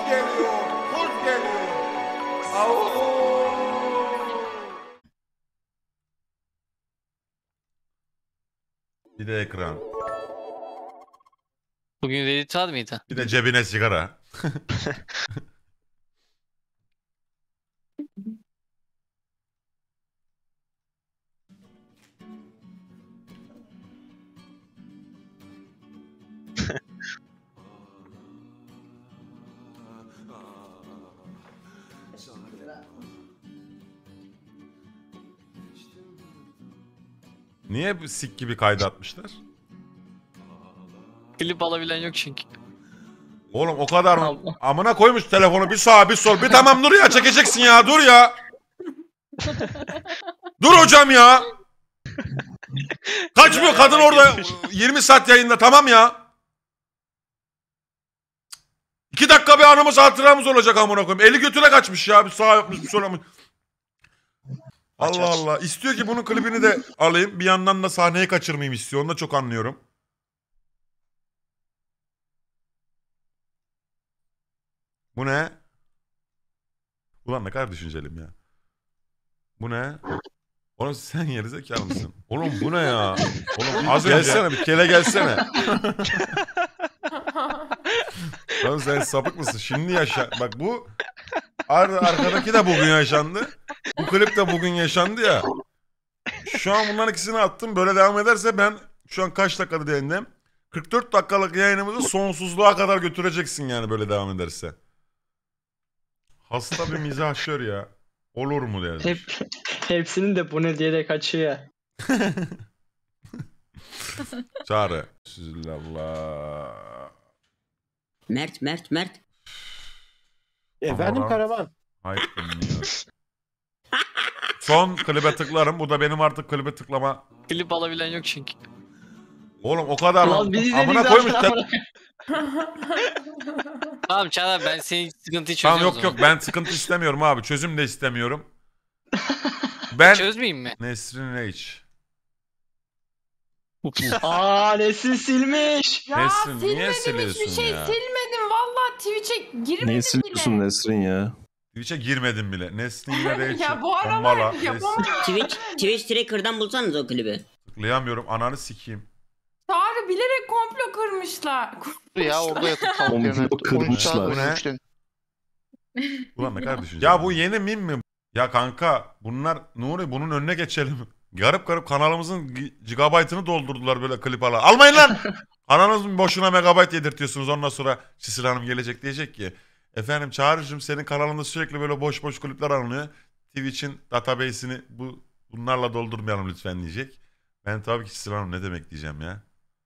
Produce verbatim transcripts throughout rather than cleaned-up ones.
geliyor, kurt geliyor. Au. Bir de ekran. Bugün Reddit var mıydı? Bir de cebine sigara. Niye bu sik gibi kaydı atmışlar? Klip alabilen yok çünkü. Oğlum o kadar mı? Allah. Amına koymuş telefonu, bir sağa bir sol. Bir tamam dur ya, çekeceksin ya, dur ya. Dur hocam ya. Kaçmıyor kadın orada yirmi saat yayında, tamam ya. iki dakika bir anımız hatıramız olacak amına koyayım. Eli götüne kaçmış ya, bir sağa yapmış bir sola yapmış. Allah Allah. İstiyor ki bunun klibini de alayım. Bir yandan da sahneyi kaçırmayayım istiyor. Onu da çok anlıyorum. Bu ne? Ulan ne kadar düşüncelim ya. Bu ne? Oğlum sen gerizekalı mısın? Oğlum bu ne ya? Oğlum az gelsene, bir kele gelsene. Oğlum sen sapık mısın? Şimdi yaşa. Bak bu ar arkadaki de bugün yaşandı. Bu klip de bugün yaşandı ya. Şu an bunların ikisini attım. Böyle devam ederse ben şu an kaç dakikada yayındayım? kırk dört dakikalık yayınımızı sonsuzluğa kadar götüreceksin yani böyle devam ederse. Hasta bir mizahşör ya. Olur mu demiş. Hep, hepsinin de bu ne diye de kaçıyor. Çağrı. Bismillah. Mert, Mert, Mert. Efendim Aman. Karaman. Hayır dinliyor. Son klibe tıklarım. Bu da benim artık klibe tıklama. Klip alabilen yok çünkü. Oğlum o kadar Lan mı? biz Amına izledik koymuş. zaten. Te- Tamam Çağlar, ben senin sıkıntıyı çözüyorum. tamam yok yok, ben sıkıntı istemiyorum abi. Çözüm de istemiyorum. Ben Çözmeyeyim mi? Nesrin Reç. Aa Nesin silmiş. Ya Nesrin, niye silmedim, hiçbir siliyorsun şey ya? silmedim. Vallahi Twitch'e girmedim Niye siliyorsun bile. Nesrin ya? Twitch'e girmedim bile. Nesrin Reç. Ya bu aralar yapamadım. Twitch, Twitch Tracker'dan bulsanız o klibi. Tıklayamıyorum. Ananı sikeyim. Çağrı bilerek komplo kırmışlar. Ya orada yatıp Komplo kalkıyor. kırmışlar. Bu ne? Ulan ne kadar düşünce. Ya bu yeni mim mi? Ya kanka bunlar Nuri, bunun önüne geçelim. Garip garip kanalımızın gigabaytını doldurdular böyle klip ala. Almayın lan! Ananız boşuna megabayt yedirtiyorsunuz, ondan sonra Çisil Hanım gelecek diyecek ki efendim Çağrı'cığım senin kanalında sürekli böyle boş boş klipler alınıyor. Twitch'in database'ini bu bunlarla doldurmayalım lütfen diyecek. Ben tabii ki Çisil Hanım ne demek diyeceğim ya.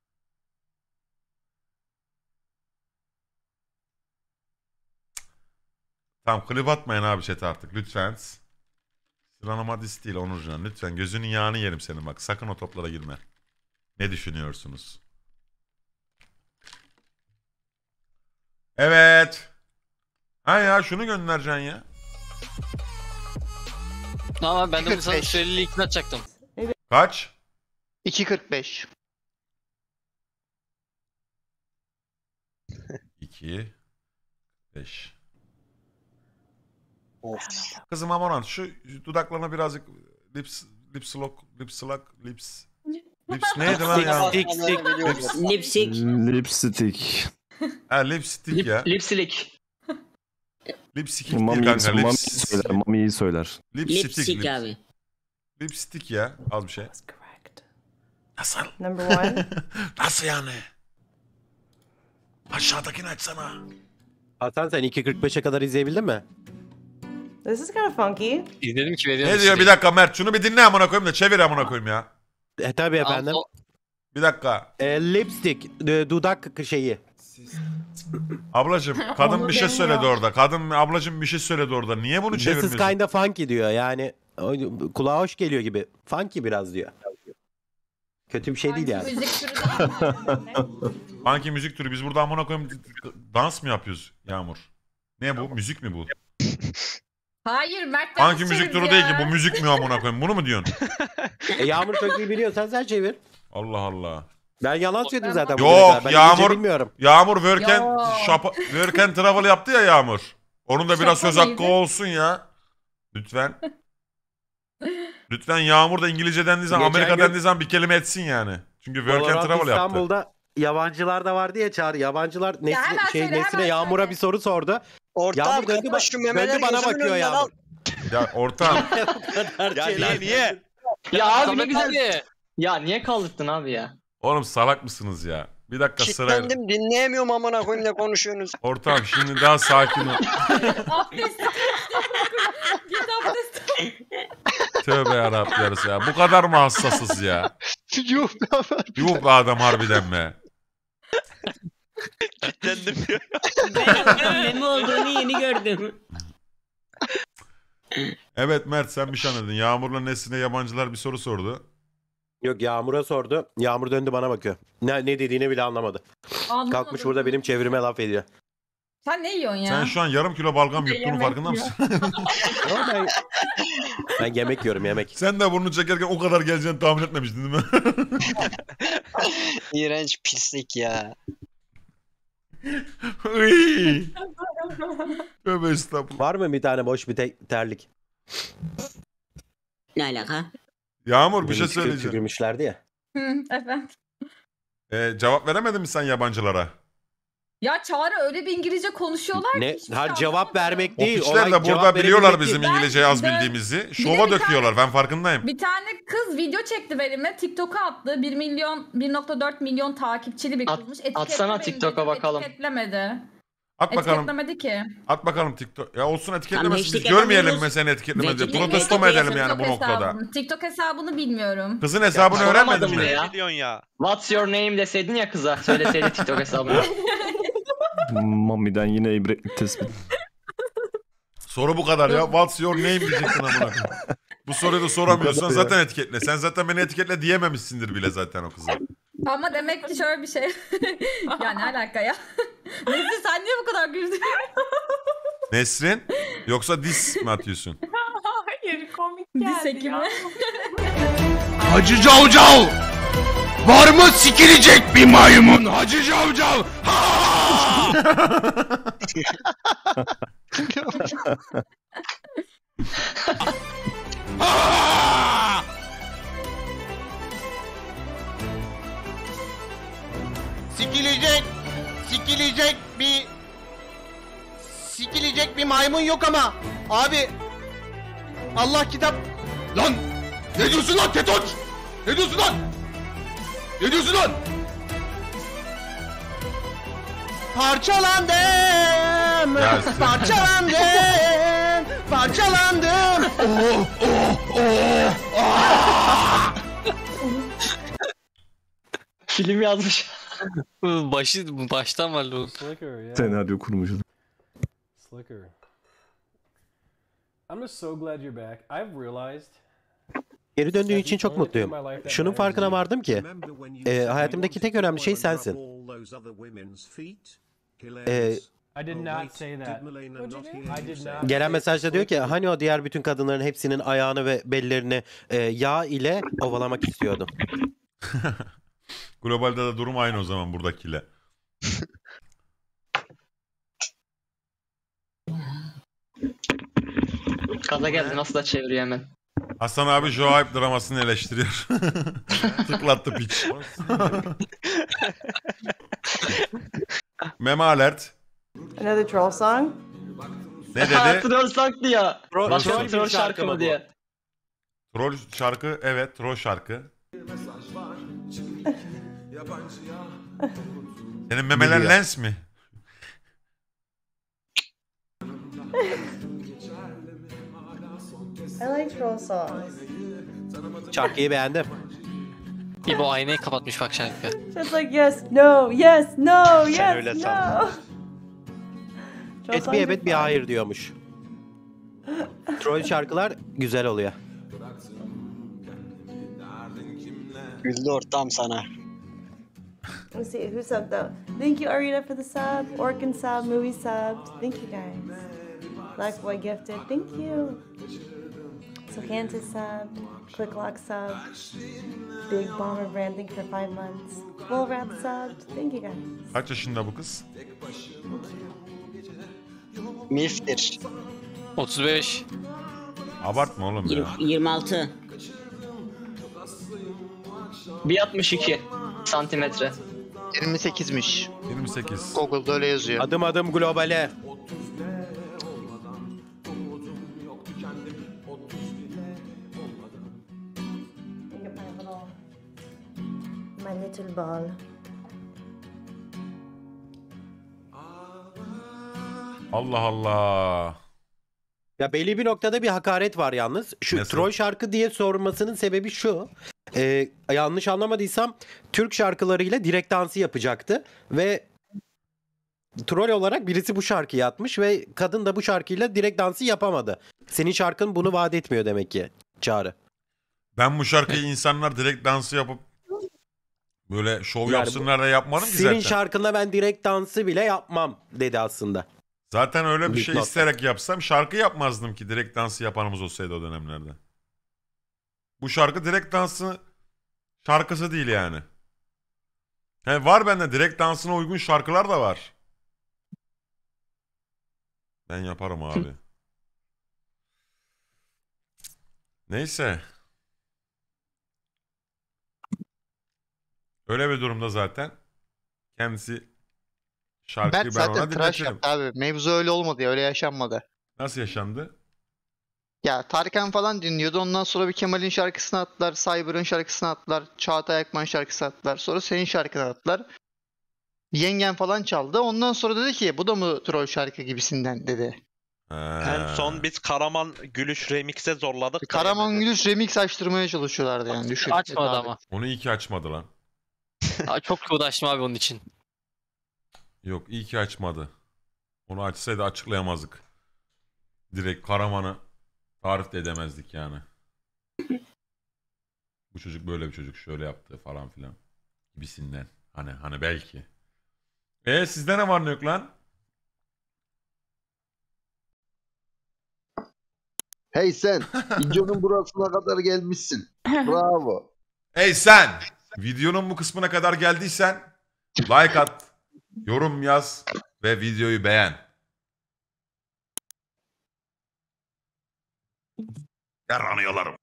Tamam klip atmayın abi chat artık lütfen. Sıralama dis değil Onurcan, lütfen gözünün yağını yerim senin, bak sakın o toplara girme. Ne düşünüyorsunuz? Evet. Ha ya şunu göndereceksin ya. Ama ben de bu sana kırk beş. süreli ikna atacaktım. Kaç? iki kırk beş. iki beş. Kızım aman şu dudaklarına birazcık lips lips lock lips lock lips lips neydi lan ya? Lipstick. Lipstick. Ha lipstick Lip, ya. lipstick. Lipstick değil Mami, kanka, Mami lips. söyler. Mami iyi söyler. Lipstick, Lipstick lips- abi. Lipstick ya, az bir şey. Nasıl? Number one. Nasıl yani? Aşağıdakini açsana. Hasan sen iki kırk beşe kadar izleyebildin mi? This is kind of funky. İzledim ki veriyorum. Ne diyor bir dakika Mert, şunu bir dinle amına koyayım da çevir amına koyayım ya. E tabi efendim. Bir dakika. E, lipstick. e, dudak şeyi. Ablacım kadın Onu bir şey demiyor. söyledi orada. Kadın ablacım bir şey söyledi orada. Niye bunu This is çevirmiyorsun? kinda funky diyor yani. o- Kulağa hoş geliyor gibi. Funky biraz diyor. Kötü bir şey değil yani. Hangi müzik türü? Biz burada amına koyayım dans mı yapıyoruz Yağmur? Ne bu? Müzik mi bu? Hayır Mert Hangi müzik türü değil ki bu, müzik mi amına koyayım? Bunu mu diyorsun? E, Yağmur çok iyi biliyorsan sen çevir. Allah Allah. Ben yalan söyledim zaten. Yok, bugüne kadar. Ben Yağmur- İngilizce bilmiyorum. Yağmur Work and, Yo. Shop, Work and Travel yaptı ya Yağmur. Onun da biraz Şaka söz hakkı neydi? olsun ya. Lütfen. Lütfen Yağmur da İngilizce dendiği zaman, Geçen Amerika gün- dendiği zaman bir kelime etsin yani. Çünkü Work and Valorant Travel yaptı. İstanbul'da yabancılar da vardı ya Çağrı. Yabancılar Nesli, hemen şey, söyle, Nesli'ne hemen Yağmur'a söyle. bir soru sordu. Ortam Yağmur döndü, kapat şu memeler döndü bana gözümün bakıyor önünden al. Yağmur. Ya ortam. Ya niye, niye? Ya abi ne Samet güzel. abi. Ya niye kaldırttın abi ya? Oğlum salak mısınız ya? Bir dakika sırayla. Kitlendim dinleyemiyorum amına koyayım ne konuşuyorsunuz. Ortam şimdi daha sakin ol. Abdest. Git abdest. Tövbe yarabbim yarısı ya. Bu kadar mı hassasız ya? Yuh ne haber? Yuh be adam harbiden be. Kitlendim diyor. Ben meme olduğunu yeni gördüm. Evet Mert sen bir şey anladın. Yağmur'la Nesli'ne yabancılar bir soru sordu. Yok Yağmur'a sordu. Yağmur döndü bana bakıyor. Ne, ne dediğini bile anlamadı. Anlamadım. Kalkmış burada benim çevirime laf ediyor. Sen ne yiyorsun ya? Sen şu an yarım kilo balgam yuttuğunun Yemek farkında yiyor. mısın? Ama ben, ben yemek yiyorum yemek. Sen de burnunu çekerken o kadar geleceğini tahmin etmemiştin değil mi? İğrenç pislik ya. Iy. Tövbe estağfurullah. Var mı bir tane boş bir te- terlik? Ne alaka? Yağmur bir Beni şey tükür- söyleyeceğim. Tükürmüşlerdi ya. Hı, efendim. Ee, cevap veremedin mi sen yabancılara? Ya Çağrı öyle bir İngilizce konuşuyorlar Ne? ki hiçbir Her şey cevap anlamadım. vermek O değil. piçler olay de cevap burada biliyorlar verebilmek bizim değil. İngilizceyi az Ben- bildiğimizi. bir de Şova bir döküyorlar ben farkındayım. Bir tane kız video çekti benimle. TikTok'a attı. bir milyon, bir nokta dört milyon takipçili bir At- kızmış. atsana Etiketlemeyin TikTok'a dedim, bakalım. Etiketlemedi. At bakalım. Etiketlemedi ki. At bakalım TikTok. Ya olsun etiketlemesin. Biz hashtag görmeyelim edemiyoruz. mi seni etiketlemedi? Ve- Protesto mu ve- edelim ve- yani bu TikTok noktada? hesabını- TikTok hesabını bilmiyorum. Kızın hesabını Ya, öğrenmedin soramadım mi? bile ya. Ne diyorsun ya? What's your name deseydin ya kıza. Söyleseydin TikTok hesabını. Mami'den yine ibretlik tespit. Soru bu kadar ya. What's your name diyeceksin amına koyayım. Bu soruyu da soramıyorsan Bu kadar zaten etiketle. Sen zaten beni etiketle diyememişsindir bile zaten o kıza. Ama demek ki şöyle bir şey. Ya ne alaka ya? Neyse sen niye bu kadar güldün? Nesrin yoksa dis mi atıyorsun? Hayır komik geldi Dis ekimi. Hacı Cavcav! Var mı sikilecek bir maymun Hacı Cavcav? Sikilecek, sikilecek bir sikilecek bir maymun yok ama abi Allah kitap lan ne diyorsun lan Ketoç? Ne diyorsun lan? Ne diyorsun lan? Parçalandım, Ya sen- parçalandım, parçalandım. Oh, oh, oh. Film yazmış. Başı baştan var lo. Senaryo kurmuşuz. Slicker. I'm just so glad you're back. I've realized Geri döndüğün için çok mutluyum. Şunun farkına vardım ki e, hayatımdaki tek önemli şey sensin. E, I did not say that. I did not. gelen mesajda diyor ki hani o diğer bütün kadınların hepsinin ayağını ve bellerini e, yağ ile ovalamak istiyordum. Globalde de durum aynı o zaman buradakiyle. Kaza geldi nasıl da çeviriyor hemen. Hasan abi Joe Hype dramasını eleştiriyor. Tıklattı piç. Meme alert. Another troll song? Ne Ha, dedi? troll song diyor. Troll- Başka troll bir bir troll şarkı şarkı mı mı bu? diye. Troll şarkı, evet troll şarkı. Senin memeler Biliyor. lens mi? I like troll songs. Şarkıyı beğendim. İbo aynayı kapatmış bak şarkı. Just like yes, no, yes, no, yes, Sen öyle no. san. Troll Et songs bir are evet bir fun. hayır diyormuş. Troll şarkılar güzel oluyor. Güldü ortam sana. Let's see, who subbed though? Thank you, Arita, for the sub. Orkin sub, movie subbed. Thank you, guys. Black Boy gifted. Thank you. Sohanta subbed. Clicklock subbed. Big Bomber Brand, thank you for five months. Full wrap sub. Thank you guys. Kaç yaşında bu kız? Milf'tir. otuz beş. Abartma oğlum ya. yirmi altı. bir altmış iki santimetre. yirmi sekizmiş. yirmi sekiz. Google'da öyle yazıyor. Adım adım globale. Look at my little, my little ball. Allah Allah. Ya belli bir noktada bir hakaret var yalnız. Şu Nasıl? troll şarkı diye sormasının sebebi şu. Ee, yanlış anlamadıysam Türk şarkılarıyla direkt dansı yapacaktı ve troll olarak birisi bu şarkıyı atmış ve kadın da bu şarkıyla direkt dansı yapamadı. Senin şarkın bunu vaat etmiyor demek ki Çağrı. Ben bu şarkıyı insanlar direkt dansı yapıp böyle şov Yani yapsınlar da yapmadım ki Senin zaten. şarkında ben direkt dansı bile yapmam dedi aslında. Zaten öyle bir Büyük şey nokta. isteyerek yapsam şarkı yapmazdım ki direkt dansı yapanımız olsaydı o dönemlerde. Bu şarkı direkt dansı şarkısı değil yani. He, var bende direkt dansına uygun şarkılar da var. Ben yaparım abi. Neyse. Öyle bir durumda zaten. Kendisi şarkıyı Mert ben ona zaten tıraş dinletirim. yaptı abi. Mevzu öyle olmadı ya. Öyle yaşanmadı. Nasıl yaşandı? Ya Tarkan falan dinliyordu. Ondan sonra bir Kemal'in şarkısını attılar. Cyber'ın şarkısını attılar. Çağatay Akman şarkısını attılar. Sonra senin şarkını attılar. Yengen falan çaldı. Ondan sonra dedi ki bu da mı troll şarkı gibisinden dedi. En son biz Karaman Gülüş Remix'e zorladık. Karaman Gülüş remix açtırmaya çalışıyorlardı yani. Düşün. Açmadı ama. Onu iyi ki açmadı lan. Aa, çok uğraştım abi onun için. Yok iyi ki açmadı. Onu açsaydı açıklayamazdık. Direkt Karaman'ı tarif de edemezdik yani. Bu çocuk böyle bir çocuk şöyle yaptı falan filan. Gibisinden. Hani hani belki. E sizde ne var ne yok lan? Hey sen, videonun burasına kadar gelmişsin. Bravo. Hey sen! Videonun bu kısmına kadar geldiysen like at, yorum yaz ve videoyu beğen. Yaranıyorlarım.